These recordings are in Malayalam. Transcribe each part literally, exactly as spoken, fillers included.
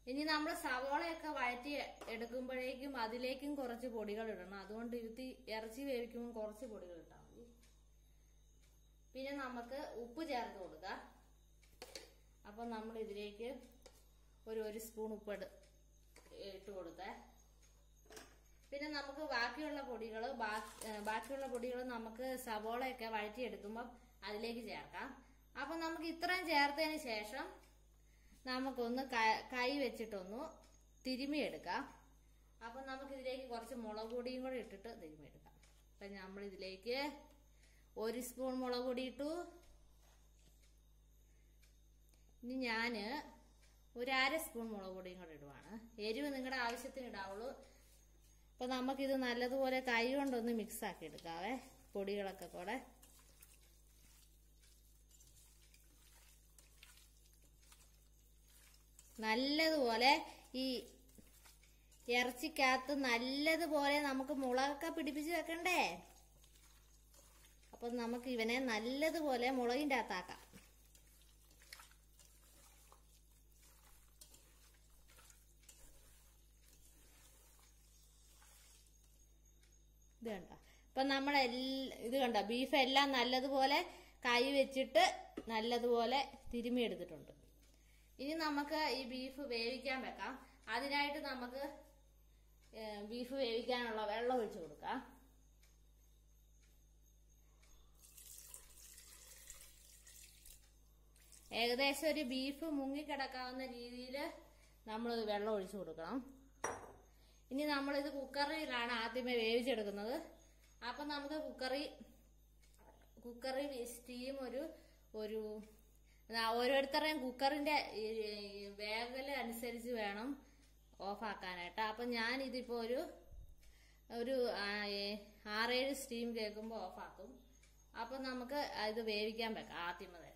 ഇനി നമ്മൾ സവോളയൊക്കെ വഴറ്റി എടുക്കുമ്പോഴേക്കും അതിലേക്കും കുറച്ച് പൊടികൾ ഇടണം. അതുകൊണ്ട് ഇരുത്തി ഇറച്ചി വേവിക്കുമ്പോൾ കുറച്ച് പൊടികൾ ഇട്ടാൽ മതി. പിന്നെ നമുക്ക് ഉപ്പ് ചേർത്ത് കൊടുക്കാം. അപ്പൊ നമ്മൾ ഇതിലേക്ക് ഒരു ഒരു സ്പൂൺ ഉപ്പ് ഇട്ട് കൊടുത്തേ. പിന്നെ നമുക്ക് ബാക്കിയുള്ള പൊടികൾ ബാക്കിയുള്ള പൊടികൾ നമുക്ക് സവോളയൊക്കെ വഴറ്റിയെടുക്കുമ്പോൾ അതിലേക്ക് ചേർക്കാം. അപ്പൊ നമുക്ക് ഇത്രയും ചേർത്തതിന് ശേഷം നമുക്കൊന്ന് കൈ വെച്ചിട്ടൊന്ന് തിരുമിയെടുക്കാം. അപ്പൊ നമുക്ക് ഇതിലേക്ക് കുറച്ച് മുളക് പൊടിയും കൂടെ ഇട്ടിട്ട് തിരുമിയെടുക്കാം. അപ്പൊ നമ്മൾ ഇതിലേക്ക് ഒരു സ്പൂൺ മുളക് പൊടി ഇട്ടു. ഇനി ഞാന് ഒരു അര സ്പൂൺ മുളക് പൊടിയും കൂടെ ഇടുവാണ്. എരിവ് നിങ്ങളുടെ ആവശ്യത്തിന് ഇടാവുള്ളൂ. അപ്പൊ നമുക്കിത് നല്ലതുപോലെ കൈ കൊണ്ടൊന്ന് മിക്സ് ആക്കി എടുക്കാവേ, പൊടികളൊക്കെ കൂടെ. നല്ലതുപോലെ ഈ ഇറച്ചിക്കകത്ത് നല്ലതുപോലെ നമുക്ക് മുളകൊക്കെ പിടിപ്പിച്ച് വെക്കണ്ടേ. അപ്പൊ നമുക്ക് ഇവനെ നല്ലതുപോലെ മുളകിൻ്റെ അകത്താക്കാം. ഇത് കണ്ട. അപ്പൊ നമ്മളെ ഇത് കണ്ട ബീഫ് എല്ലാം നല്ലതുപോലെ കൈ വെച്ചിട്ട് നല്ലതുപോലെ തിരുമ്മി എടുത്തിട്ടുണ്ട്. ഇനി നമുക്ക് ഈ ബീഫ് വേവിക്കാൻ വെക്കാം. അതിനായിട്ട് നമുക്ക് ബീഫ് വേവിക്കാനുള്ള വെള്ളം ഒഴിച്ചു കൊടുക്കാം. ഏകദേശം ഒരു ബീഫ് മുങ്ങിക്കിടക്കാവുന്ന രീതിയിൽ നമ്മൾ വെള്ളം ഒഴിച്ചു കൊടുക്കണം. ഇനി നമ്മളിത് കുക്കറിലാണ് ആദ്യമേ വേവിച്ചെടുക്കുന്നത്. അപ്പൊ നമുക്ക് കുക്കറി കുക്കറി സ്റ്റീം ഒരു ഒരു ഓരോരുത്തരുടെയും കുക്കറിന്റെ വേഗത അനുസരിച്ച് വേണം ഓഫാക്കാനായിട്ട്. അപ്പൊ ഞാൻ ഇതിപ്പോ ഒരു ഒരു ആറേഴ് സ്റ്റീം കേൾക്കുമ്പോൾ ഓഫാക്കും. അപ്പൊ നമുക്ക് ഇത് വേവിക്കാൻ വെക്കാം ആദ്യമേ തന്നെ.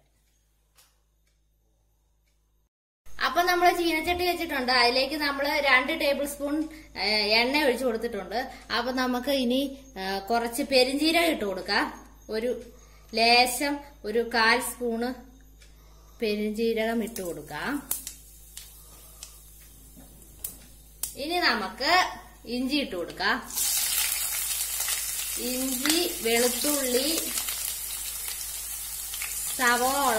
അപ്പൊ നമ്മൾ ചീനച്ചട്ടി വെച്ചിട്ടുണ്ട്. അതിലേക്ക് നമ്മൾ രണ്ട് ടേബിൾ സ്പൂൺ എണ്ണ ഒഴിച്ചു കൊടുത്തിട്ടുണ്ട്. അപ്പൊ നമുക്ക് ഇനി കുറച്ച് പെരിഞ്ജീരകം ഇട്ട് കൊടുക്കാം. ഒരു ലേശം ഒരു കാൽ സ്പൂണ് പെരിഞ്ജീരകം ഇട്ട് കൊടുക്കാം. ഇനി നമുക്ക് ഇഞ്ചി ഇട്ട് കൊടുക്കാം. ഇഞ്ചി, വെളുത്തുള്ളി, സവോള,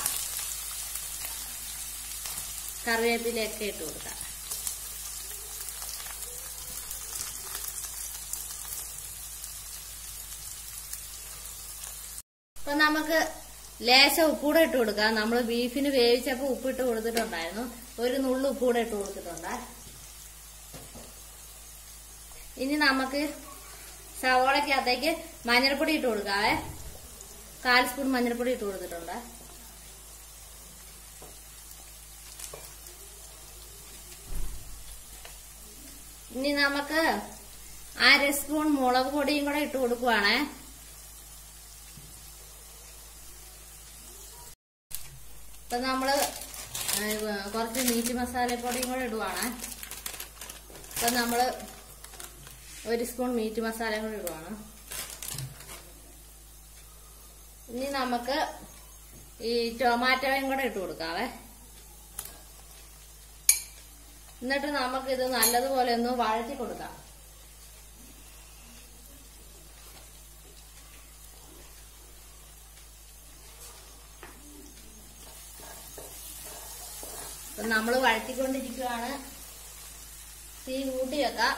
കറിവേപ്പിലയൊക്കെ ഇട്ട് കൊടുക്കാം. അപ്പൊ നമുക്ക് ലേശം ഉപ്പൂടെ ഇട്ട് കൊടുക്കാം. നമ്മൾ ബീഫിന് വേവിച്ചപ്പോ ഉപ്പിട്ട് കൊടുത്തിട്ടുണ്ടായിരുന്നു. ഒരു നുള്ളു ഉപ്പൂടെ ഇട്ട് കൊടുത്തിട്ടുണ്ട്. ഇനി നമുക്ക് സവോളക്കകത്തേക്ക് മഞ്ഞൾപ്പൊടി ഇട്ട് കൊടുക്കാവേ. കാൽ സ്പൂൺ മഞ്ഞൾപ്പൊടി ഇട്ട് കൊടുത്തിട്ടുണ്ട്. ഇനി നമുക്ക് അര സ്പൂൺ മുളക് പൊടിയും കൂടെ ഇട്ട് കൊടുക്കുവാണേ. ഇപ്പൊ നമ്മള് കുറച്ച് മീറ്റ് മസാലപ്പൊടിയും കൂടെ ഇടുവാണ്. ഇപ്പൊ നമ്മള് ഒരു സ്പൂൺ മീറ്റ് മസാലയും കൂടെ ഇടുവാണ്. ഇനി നമുക്ക് ഈ ടൊമാറ്റോയും കൂടെ ഇട്ട് കൊടുക്കാവേ. എന്നിട്ട് നമുക്ക് ഇത് നല്ലതുപോലെ ഒന്ന് വഴറ്റി കൊടുക്കാം. അപ്പൊ നമ്മൾ വഴറ്റിക്കൊണ്ടിരിക്കുകയാണ്. തീ കൂട്ടി വെക്കാം.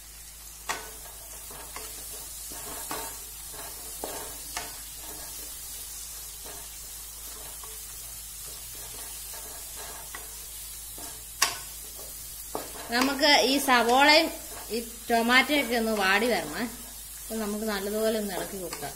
നമുക്ക് ഈ സവോളയും ഈ ടൊമാറ്റോയൊക്കെ ഒന്ന് വാടി വരണം. അപ്പൊ നമുക്ക് നല്ലതുപോലെ ഒന്ന് ഇളക്കി കൊടുക്കാം.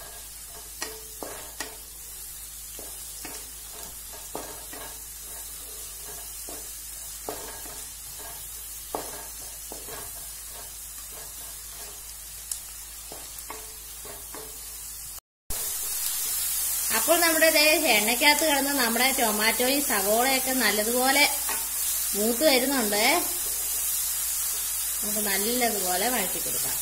അപ്പോൾ നമ്മുടെ എണ്ണയ്ക്കകത്ത് കിടന്ന് നമ്മുടെ ടൊമാറ്റോയും സവോളയൊക്കെ നല്ലതുപോലെ മൂത്ത് വരുന്നുണ്ട്. നമുക്ക് നല്ലതുപോലെ വഴറ്റി കൊടുക്കാം.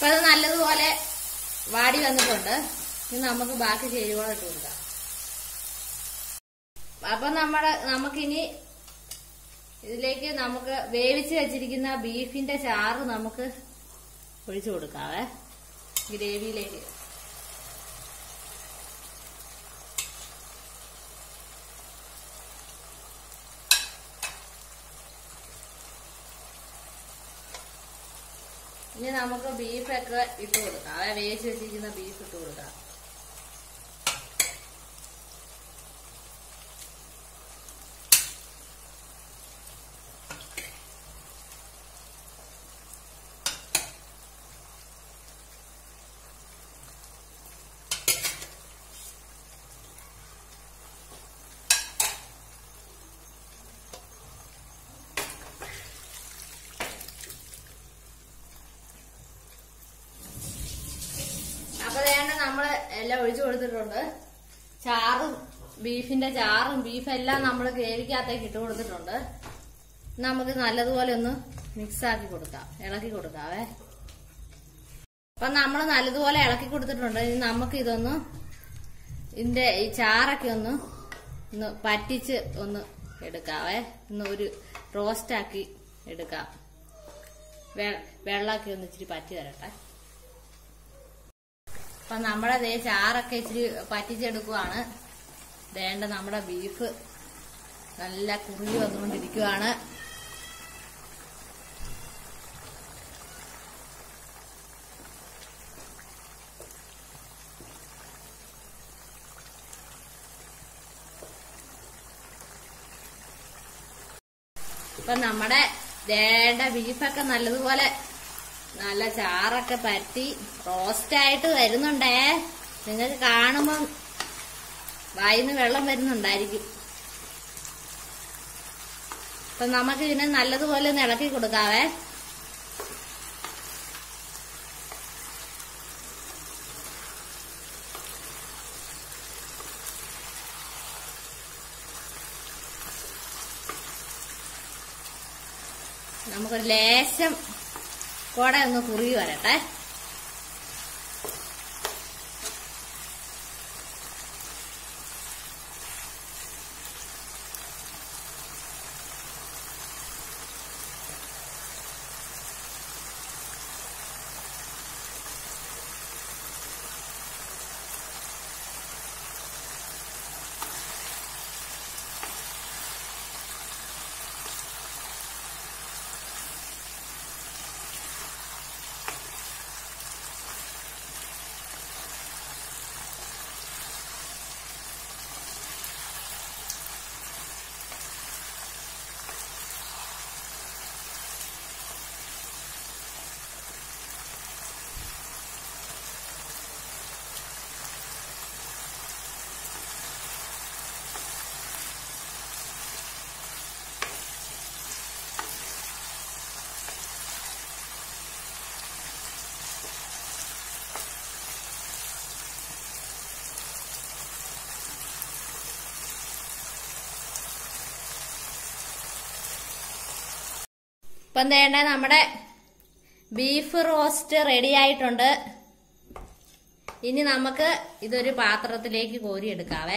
അപ്പൊ അത് നല്ലതുപോലെ വാടി വന്നിട്ടുണ്ട്. ഇനി നമുക്ക് ബാക്കി ചേരുവകൾ ഇട്ട് കൊടുക്കാം. അപ്പൊ നമ്മുടെ നമുക്കിനി ഇതിലേക്ക് നമുക്ക് വേവിച്ച് വെച്ചിരിക്കുന്ന ബീഫിന്റെ ചാറ് നമുക്ക് ഒഴിച്ചു കൊടുക്കാവേ ഗ്രേവിയിലേക്ക്. ഇനി നമുക്ക് ബീഫൊക്കെ ഇട്ട് കൊടുക്കാം. വേവിച്ച് വെച്ചിരിക്കുന്ന ബീഫ് ഇട്ട് കൊടുക്കാം. അപ്പൊ വേണ്ട നമ്മള് എല്ലാം ഒഴിച്ചു കൊടുത്തിട്ടുണ്ട്. ചാറും ബീഫിന്റെ ചാറും ബീഫെല്ലാം നമ്മൾ ഗ്രേവിക്കകത്തേക്ക് ഇട്ട് കൊടുത്തിട്ടുണ്ട്. നമുക്ക് നല്ലതുപോലെ ഒന്ന് മിക്സ് ആക്കി കൊടുക്കാം, ഇളക്കി കൊടുക്കാവേ. അപ്പൊ നമ്മൾ നല്ലതുപോലെ ഇളക്കി കൊടുത്തിട്ടുണ്ട്. ഇനി നമുക്ക് ഇതൊന്ന് ഇതിന്റെ ഈ ചാറൊക്കെ ഒന്ന് ഒന്ന് പറ്റിച്ച് ഒന്ന് എടുക്കാവേ. ഒന്ന് ഒരു റോസ്റ്റ് ആക്കി എടുക്കാം. വെള്ളമൊക്കെ ഒന്ന് ഇച്ചിരി പറ്റി തരട്ടെ. അപ്പൊ നമ്മുടെ ദേ ചാറൊക്കെ ഇച്ചിരി പറ്റിച്ചെടുക്കുവാണ്. വേണ്ട നമ്മുടെ ബീഫ് നല്ല കുറുകി വന്നുകൊണ്ടിരിക്കുവാണ്. ഇപ്പൊ നമ്മുടെ വേണ്ട ബീഫൊക്കെ നല്ലതുപോലെ നല്ല ചാറൊക്കെ പറ്റി റോസ്റ്റ് ആയിട്ട് വരുന്നുണ്ടേ. നിങ്ങൾക്ക് കാണുമ്പം വായിന്ന് വെള്ളം വരുന്നുണ്ടായിരിക്കും. അപ്പൊ നമുക്ക് ഇതിനെ നല്ലതുപോലെ ഒന്ന് ഇളക്കി കൊടുക്കാവേ. നമുക്കൊരു ലേശം കൂടെ ഒന്ന് കുറുകി വരട്ടെ. ഇപ്പം വേണ്ട നമ്മുടെ ബീഫ് റോസ്റ്റ് റെഡി ആയിട്ടുണ്ട്. ഇനി നമുക്ക് ഇതൊരു പാത്രത്തിലേക്ക് കോരി എടുക്കാവേ.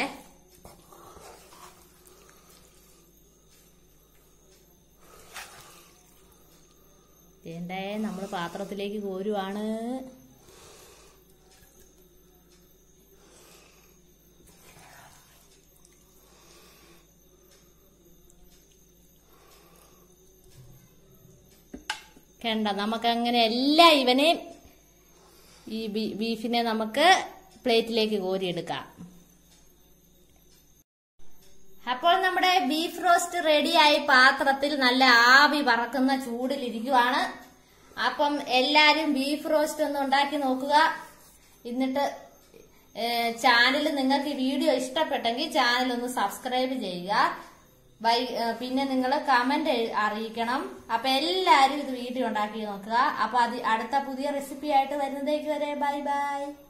വേണ്ടേ നമ്മൾ പാത്രത്തിലേക്ക് കോരുവാണ്. കണ്ട നമുക്ക് അങ്ങനെ എല്ലാ ഇവനെയും ഈ ബീഫിനെ നമുക്ക് പ്ലേറ്റിലേക്ക് കോരിയെടുക്കാം. അപ്പോൾ നമ്മുടെ ബീഫ് റോസ്റ്റ് റെഡിയായി പാത്രത്തിൽ നല്ല ആവി പറക്കുന്ന ചൂടിലിരിക്കുവാണ്. അപ്പം എല്ലാരും ബീഫ് റോസ്റ്റ് ഒന്ന് ഉണ്ടാക്കി നോക്കുക. എന്നിട്ട് ചാനൽ നിങ്ങൾക്ക് ഈ വീഡിയോ ഇഷ്ടപ്പെട്ടെങ്കിൽ ചാനൽ ഒന്ന് സബ്സ്ക്രൈബ് ചെയ്യുക. പിന്നെ നിങ്ങൾ കമന്റ് അറിയിക്കണം. അപ്പൊ എല്ലാരും ഇത് വീഡിയോ ഉണ്ടാക്കി നോക്കുക. അപ്പൊ അത് അടുത്ത പുതിയ റെസിപ്പി ആയിട്ട് വരുന്നതേക്ക് വരെ ബൈ ബൈ.